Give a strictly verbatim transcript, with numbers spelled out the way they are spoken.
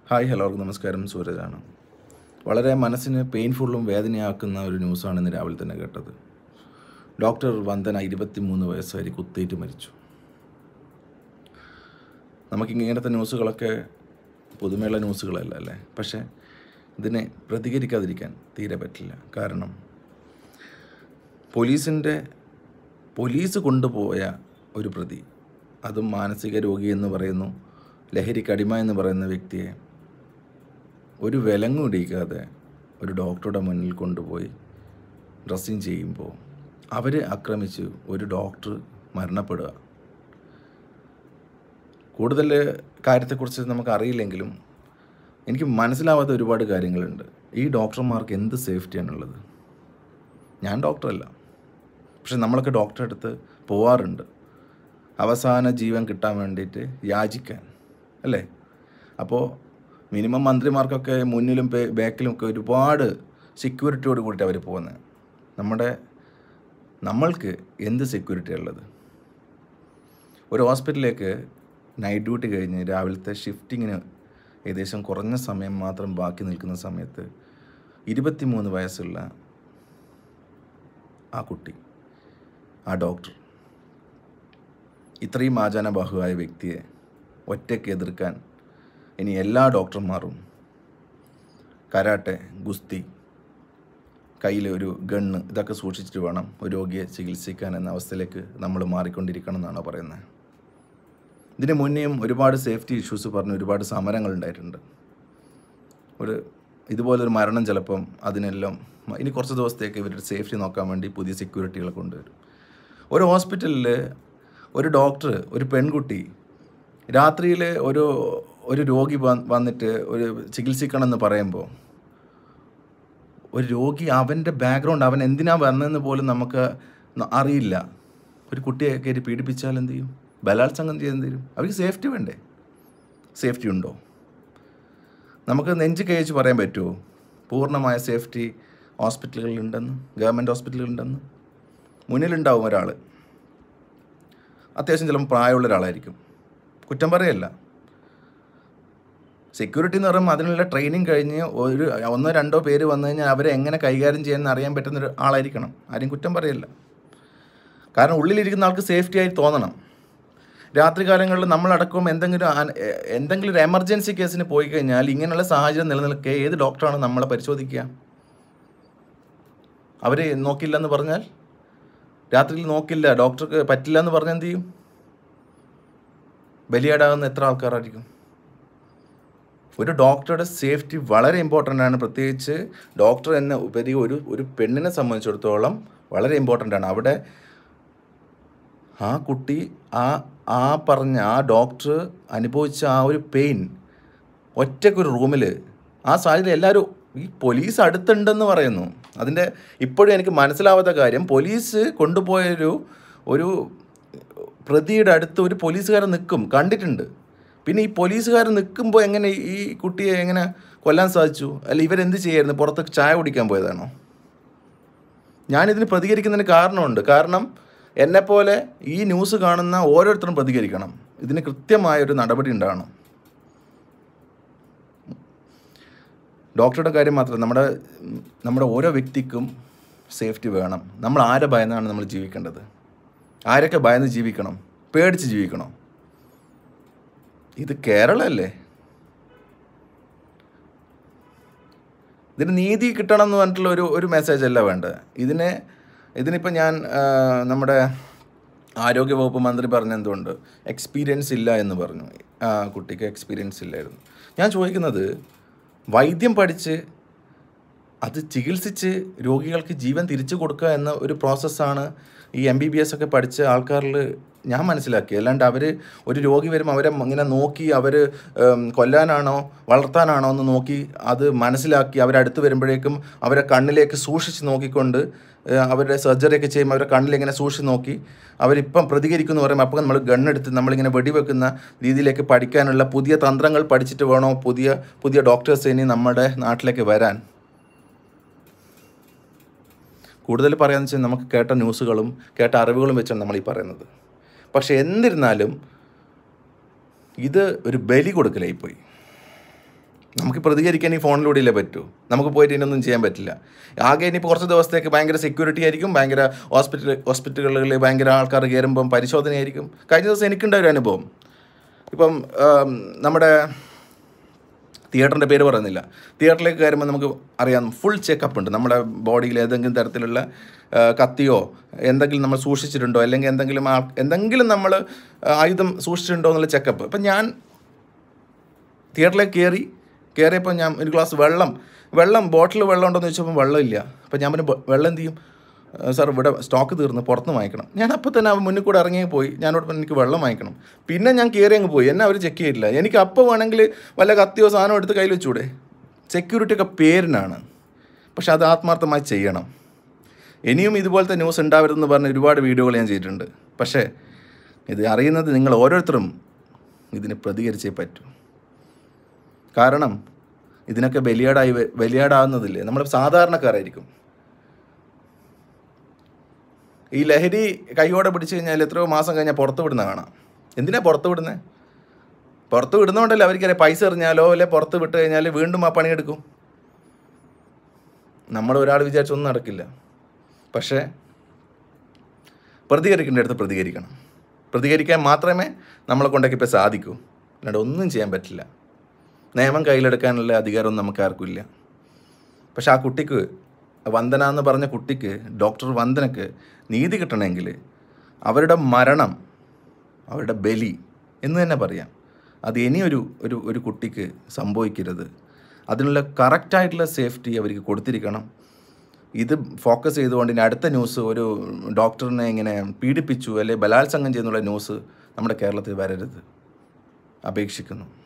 Hi hello നമസ്കാരം, സൂരജാണ്. വളരെ മനസ്സിന് പെയിൻഫുള്ളും വേദനയാക്കുന്ന ഒരു ന്യൂസാണ് ഇന്ന് രാവിലെ തന്നെ കേട്ടത്. ഡോക്ടർ വന്ദന ഇരുപത്തി മൂന്ന് വയസ്സുകാരി കുത്തേറ്റ് മരിച്ചു. നമുക്കിങ്ങനത്തെ ന്യൂസുകളൊക്കെ പുതുമയുള്ള ന്യൂസുകളല്ല അല്ലേ? പക്ഷേ ഇതിനെ പ്രതികരിക്കാതിരിക്കാൻ തീരെ പറ്റില്ല. കാരണം പോലീസിൻ്റെ പോലീസ് കൊണ്ടുപോയ ഒരു പ്രതി, അതും മാനസിക രോഗി എന്ന് പറയുന്നു, ലഹരിക്കടിമ എന്ന് പറയുന്ന വ്യക്തിയെ ഒരു വിലങ്ങും ഇടിക്കാതെ ഒരു ഡോക്ടറുടെ മുന്നിൽ കൊണ്ടുപോയി ഡ്രസ്സിങ് ചെയ്യുമ്പോൾ അവർ ആക്രമിച്ച് ഒരു ഡോക്ടർ മരണപ്പെടുക. കൂടുതൽ കാര്യത്തെക്കുറിച്ച് നമുക്ക് അറിയില്ലെങ്കിലും എനിക്ക് മനസ്സിലാവാത്ത ഒരുപാട് കാര്യങ്ങളുണ്ട്. ഈ ഡോക്ടർമാർക്ക് എന്ത് സേഫ്റ്റിയാണുള്ളത്? ഞാൻ ഡോക്ടറല്ല, പക്ഷെ നമ്മളൊക്കെ ഡോക്ടറെ അടുത്ത് പോവാറുണ്ട് അവസാന ജീവൻ കിട്ടാൻ വേണ്ടിയിട്ട് യാചിക്കാൻ, അല്ലേ? അപ്പോൾ മിനിമം മന്ത്രിമാർക്കൊക്കെ മുന്നിലും ബാക്കിലും ഒക്കെ ഒരുപാട് സെക്യൂരിറ്റിയോട് കൂടിയിട്ട് അവർ പോകുന്നത്. നമ്മുടെ നമ്മൾക്ക് എന്ത് സെക്യൂരിറ്റി ഉള്ളത്? ഒരു ഹോസ്പിറ്റലിലേക്ക് നൈറ്റ് ഡ്യൂട്ടി കഴിഞ്ഞ് രാവിലത്തെ ഷിഫ്റ്റിങ്ങിന് ഏകദേശം കുറഞ്ഞ സമയം മാത്രം ബാക്കി നിൽക്കുന്ന സമയത്ത് ഇരുപത്തി മൂന്ന് വയസ്സുള്ള ആ കുട്ടി, ആ ഡോക്ടർ, ഇത്രയും ആചാനബാഹുവായ വ്യക്തിയെ ഒറ്റയ്ക്ക് എതിർക്കാൻ ഇനി എല്ലാ ഡോക്ടർമാരും കരാട്ടെ, ഗുസ്തി, കയ്യിൽ ഒരു ഗണ്ണ് ഇതൊക്കെ സൂക്ഷിച്ചിട്ട് വേണം ഒരു രോഗിയെ ചികിത്സിക്കാൻ എന്ന അവസ്ഥയിലേക്ക് നമ്മൾ മാറിക്കൊണ്ടിരിക്കണം എന്നാണ് പറയുന്നത്. ഇതിന് മുന്നേയും ഒരുപാട് സേഫ്റ്റി ഇഷ്യൂസ് പറഞ്ഞ് ഒരുപാട് സമരങ്ങൾ ഉണ്ടായിട്ടുണ്ട്. ഒരു ഇതുപോലൊരു മരണം ചിലപ്പം അതിനെല്ലാം ഇനി കുറച്ച് ദിവസത്തേക്ക് ഇവരുടെ സേഫ്റ്റി നോക്കാൻ വേണ്ടി പുതിയ സെക്യൂരിറ്റികളെ കൊണ്ടുവരും. ഒരു ഹോസ്പിറ്റലിൽ ഒരു ഡോക്ടർ, ഒരു പെൺകുട്ടി രാത്രിയിൽ ഒരു ഒരു രോഗി വന്നിട്ട് ഒരു ചികിത്സിക്കണമെന്ന് പറയുമ്പോൾ ഒരു രോഗി, അവൻ്റെ ബാക്ക്ഗ്രൗണ്ട്, അവൻ എന്തിനാണ് വന്നതെന്ന് പോലും നമുക്ക് അറിയില്ല. ഒരു കുട്ടിയെ കയറി പീഡിപ്പിച്ചാൽ എന്ത് ചെയ്യും? ബലാത്സംഗം ചെയ്ത് എന്ത് ചെയ്യും? അവർക്ക് സേഫ്റ്റി വേണ്ടേ? സേഫ്റ്റി ഉണ്ടോ? നമുക്ക് നെഞ്ച് കഴിച്ച് പറയാൻ പറ്റുമോ പൂർണ്ണമായ സേഫ്റ്റി ഹോസ്പിറ്റലുകളിലുണ്ടെന്ന്, ഗവൺമെൻറ് ഹോസ്പിറ്റലുകളുണ്ടെന്ന്? മുന്നിലുണ്ടാവും ഒരാൾ, അത്യാവശ്യം ചിലപ്പോൾ പ്രായമുള്ള ഒരാളായിരിക്കും, കുറ്റം പറയല്ല. സെക്യൂരിറ്റി എന്ന് പറയുമ്പോൾ അതിനുള്ള ട്രെയിനിങ് കഴിഞ്ഞ് ഒരു ഒന്നോ രണ്ടോ പേര് വന്നു കഴിഞ്ഞാൽ അവരെ എങ്ങനെ കൈകാര്യം ചെയ്യാമെന്ന് അറിയാൻ പറ്റുന്ന ഒരു ആളായിരിക്കണം. ആരും കുറ്റം പറയല്ല. കാരണം ഉള്ളിലിരിക്കുന്ന ആൾക്ക് സേഫ്റ്റി ആയി തോന്നണം. രാത്രി കാലങ്ങളിൽ നമ്മളടക്കം എന്തെങ്കിലും എന്തെങ്കിലും ഒരു എമർജൻസി കേസിന് പോയി കഴിഞ്ഞാൽ ഇങ്ങനെയുള്ള സാഹചര്യം നിലനിൽക്കെ ഏത് ഡോക്ടറാണ് നമ്മളെ പരിശോധിക്കുക? അവർ നോക്കില്ല എന്ന് പറഞ്ഞാൽ, രാത്രിയിൽ നോക്കില്ല, ഡോക്ടർക്ക് പറ്റില്ല എന്ന് പറഞ്ഞാൽ എന്ത് ചെയ്യും? ബലിയാടാകുന്ന എത്ര ആൾക്കാരായിരിക്കും? ഒരു ഡോക്ടറുടെ സേഫ്റ്റി വളരെ ഇമ്പോർട്ടൻ്റ് ആണ്. പ്രത്യേകിച്ച് ഡോക്ടർ എന്ന ഉപരി ഒരു ഒരു പെണ്ണിനെ സംബന്ധിച്ചിടത്തോളം വളരെ ഇമ്പോർട്ടൻ്റ് ആണ്. അവിടെ ആ കുട്ടി, ആ ആ പറഞ്ഞ ആ ഡോക്ടർ അനുഭവിച്ച ആ ഒരു പെയിൻ, ഒറ്റയ്ക്കൊരു റൂമിൽ ആ സാഹചര്യം എല്ലാവരും, ഈ പോലീസ് അടുത്തുണ്ടെന്ന് പറയുന്നു. അതിൻ്റെ ഇപ്പോഴും എനിക്ക് മനസ്സിലാവാത്ത കാര്യം, പോലീസ് കൊണ്ടുപോയൊരു ഒരു പ്രതിയുടെ അടുത്ത് ഒരു പോലീസുകാരൻ നിൽക്കും, കണ്ടിട്ടുണ്ട്. പിന്നെ ഈ പോലീസുകാരൻ നിൽക്കുമ്പോൾ എങ്ങനെ ഈ കുട്ടിയെ എങ്ങനെ കൊല്ലാൻ സാധിച്ചു? അല്ല, ഇവരെന്ത് ചെയ്യായിരുന്നു? പുറത്ത് ചായ കുടിക്കാൻ പോയതാണോ? ഞാനിതിന് പ്രതികരിക്കുന്നതിന് കാരണമുണ്ട്. കാരണം എന്നെപ്പോലെ ഈ ന്യൂസ് കാണുന്ന ഓരോരുത്തരും പ്രതികരിക്കണം. ഇതിന് കൃത്യമായൊരു നടപടി ഉണ്ടാകണം. ഡോക്ടറുടെ കാര്യം മാത്രമല്ല, നമ്മുടെ നമ്മുടെ ഓരോ വ്യക്തിക്കും സേഫ്റ്റി വേണം. നമ്മൾ ആരെ ഭയന്നാണ് നമ്മൾ ജീവിക്കേണ്ടത്? ആരൊക്കെ ഭയന്ന് ജീവിക്കണം? പേടിച്ച് ജീവിക്കണം? ഇത് കേരളമല്ലേ? ഇതിന് നീതി കിട്ടണം എന്ന് പറഞ്ഞിട്ടുള്ള ഒരു ഒരു മെസ്സേജ് അല്ല വേണ്ടത്. ഇതിനെ ഇതിനിപ്പോൾ ഞാൻ നമ്മുടെ ആരോഗ്യവകുപ്പ് മന്ത്രി പറഞ്ഞ എന്തുകൊണ്ട് എക്സ്പീരിയൻസ് ഇല്ല എന്ന് പറഞ്ഞു. ആ കുട്ടിക്ക് എക്സ്പീരിയൻസ് ഇല്ലായിരുന്നു. ഞാൻ ചോദിക്കുന്നത്, വൈദ്യം പഠിച്ച് അത് ചികിത്സിച്ച് രോഗികൾക്ക് ജീവൻ തിരിച്ചു കൊടുക്കുക എന്ന ഒരു പ്രോസസ്സാണ് ഈ എം ബി ബി എസ് ഒക്കെ പഠിച്ച ആൾക്കാരിൽ ഞാൻ മനസ്സിലാക്കി. അല്ലാണ്ട് അവർ ഒരു രോഗി വരുമ്പോൾ അവരെ ഇങ്ങനെ നോക്കി അവർ കൊല്ലാനാണോ വളർത്താനാണോ എന്ന് നോക്കി അത് മനസ്സിലാക്കി അവരടുത്ത് വരുമ്പോഴേക്കും അവരെ കണ്ണിലേക്ക് സൂക്ഷിച്ച് നോക്കിക്കൊണ്ട് അവരുടെ സർജറിയൊക്കെ ചെയ്യുമ്പോൾ അവരുടെ കണ്ണിലിങ്ങനെ സൂക്ഷിച്ച് നോക്കി അവരിപ്പം പ്രതികരിക്കുന്നു പറയുമ്പോൾ അപ്പം നമ്മൾ ഗണ്ണെടുത്ത് നമ്മളിങ്ങനെ വെടിവെക്കുന്ന രീതിയിലേക്ക് പഠിക്കാനുള്ള പുതിയ തന്ത്രങ്ങൾ പഠിച്ചിട്ട് വേണോ പുതിയ പുതിയ ഡോക്ടേഴ്സ് ഇനി നമ്മുടെ നാട്ടിലേക്ക് വരാൻ? കൂടുതൽ പറയാമെന്ന് വെച്ചാൽ നമുക്ക് കേട്ട ന്യൂസുകളും കേട്ട അറിവുകളും വെച്ചാണ് നമ്മൾ ഈ പറയുന്നത്. പക്ഷെ എന്നിരുന്നാലും ഇത് ഒരു ബലി കൊടുക്കലായിപ്പോയി. നമുക്ക് പ്രതികരിക്കാൻ ഈ ഫോണിലൂടെയല്ലേ പറ്റൂ. നമുക്ക് പോയിട്ട് ഇതിനൊന്നും ചെയ്യാൻ പറ്റില്ല. ആകെ ഇനിയിപ്പോൾ കുറച്ച് ദിവസത്തേക്ക് ഭയങ്കര സെക്യൂരിറ്റി ആയിരിക്കും, ഭയങ്കര ഹോസ്പിറ്റൽ ഹോസ്പിറ്റലുകളിൽ ഭയങ്കര ആൾക്കാർ കയറുമ്പം പരിശോധനയായിരിക്കും. കഴിഞ്ഞ ദിവസം എനിക്കുണ്ടായ ഒരു അനുഭവം. ഇപ്പം നമ്മുടെ തിയേറ്ററിൻ്റെ പേര് പറയുന്നില്ല, തിയേറ്ററിലേക്ക് കയറുമ്പോൾ നമുക്ക് അറിയാം ഫുൾ ചെക്കപ്പ് ഉണ്ട്. നമ്മുടെ ബോഡിയിൽ ഏതെങ്കിലും തരത്തിലുള്ള കത്തിയോ എന്തെങ്കിലും നമ്മൾ സൂക്ഷിച്ചിട്ടുണ്ടോ, അല്ലെങ്കിൽ എന്തെങ്കിലും ആ എന്തെങ്കിലും നമ്മൾ ആയുധം സൂക്ഷിച്ചിട്ടുണ്ടോ എന്നുള്ള ചെക്കപ്പ്. ഇപ്പം ഞാൻ തിയേറ്ററിലേക്ക് കയറി കയറിയപ്പോൾ ഞാൻ ഒരു ഗ്ലാസ് വെള്ളം വെള്ളം ബോട്ടിൽ വെള്ളം ഉണ്ടോ എന്ന് ചോദിച്ചപ്പോൾ വെള്ളമില്ല. അപ്പോൾ ഞാൻ പിന്നെ വെള്ളം എന്ത് ചെയ്യും, സാർ ഇവിടെ സ്റ്റോക്ക് തീർന്ന് പുറത്ത് വാങ്ങിക്കണം. ഞാൻ അപ്പോൾ തന്നെ അവൻ മുന്നിൽ കൂടെ ഇറങ്ങി പോയി. ഞാനോട് എനിക്ക് വെള്ളം വാങ്ങിക്കണം. പിന്നെ ഞാൻ കയറി അങ്ങ് പോയി. എന്നെ അവർ ചെക്ക് ചെയ്തില്ല. എനിക്ക് അപ്പോൾ വേണമെങ്കിൽ വല്ല കത്തിയോ സാധനം എടുത്ത് കയ്യിൽ വെച്ചൂടെ. സെക്യൂരിറ്റി ഒക്കെ പേരിനാണ്, പക്ഷെ അത് ആത്മാർത്ഥമായി ചെയ്യണം. ഇനിയും ഇതുപോലത്തെ ന്യൂസ് ഉണ്ടാവരുതെന്ന് പറഞ്ഞ് ഒരുപാട് വീഡിയോകൾ ഞാൻ ചെയ്തിട്ടുണ്ട്. പക്ഷേ ഇത് അറിയുന്നത് നിങ്ങൾ ഓരോരുത്തരും ഇതിന് പ്രതികരിച്ചേ പറ്റൂ. കാരണം ഇതിനൊക്കെ ബലിയാടായി ബലിയാടാവുന്നതില്ലേ നമ്മൾ സാധാരണക്കാരായിരിക്കും. ഈ ലഹരി കൈയോടെ പിടിച്ചു കഴിഞ്ഞാൽ എത്രയോ മാസം കഴിഞ്ഞാൽ പുറത്ത് വിടുന്ന കാണാം. എന്തിനാണ് പുറത്ത് വിടുന്നത്? പുറത്ത് വിടുന്നതുകൊണ്ടല്ലേ അവർക്കറിയാം പൈസ എറിഞ്ഞാലോ അല്ലെ പുറത്ത് വിട്ട് കഴിഞ്ഞാൽ വീണ്ടും ആ പണിയെടുക്കും. നമ്മൾ ഒരാൾ വിചാരിച്ചൊന്നും നടക്കില്ല. പക്ഷേ പ്രതികരിക്കേണ്ട അടുത്ത് പ്രതികരിക്കണം. പ്രതികരിക്കാൻ മാത്രമേ നമ്മളെ കൊണ്ടൊക്കെ ഇപ്പോൾ സാധിക്കൂ. അല്ലാണ്ട് ഒന്നും ചെയ്യാൻ പറ്റില്ല. നിയമം കയ്യിലെടുക്കാനുള്ള അധികാരമൊന്നും നമുക്ക് ആർക്കും ഇല്ല. പക്ഷെ ആ കുട്ടിക്ക്, വന്ദന എന്ന് പറഞ്ഞ കുട്ടിക്ക്, ഡോക്ടർ വന്ദനക്ക് നീതി കിട്ടണമെങ്കിൽ അവരുടെ മരണം, അവരുടെ ബലി എന്ന് തന്നെ പറയാം, അത് ഇനിയൊരു ഒരു ഒരു കുട്ടിക്ക് സംഭവിക്കരുത്. അതിനുള്ള കറക്റ്റായിട്ടുള്ള സേഫ്റ്റി അവർക്ക് കൊടുത്തിരിക്കണം. ഇത് ഫോക്കസ് ചെയ്തുകൊണ്ട് ഇനി അടുത്ത ന്യൂസ് ഒരു ഡോക്ടറിനെ ഇങ്ങനെ പീഡിപ്പിച്ചു അല്ലെ ബലാത്സംഗം ചെയ്യുന്നുള്ള ന്യൂസ് നമ്മുടെ കേരളത്തിൽ വരരുത്. അപേക്ഷിക്കുന്നു.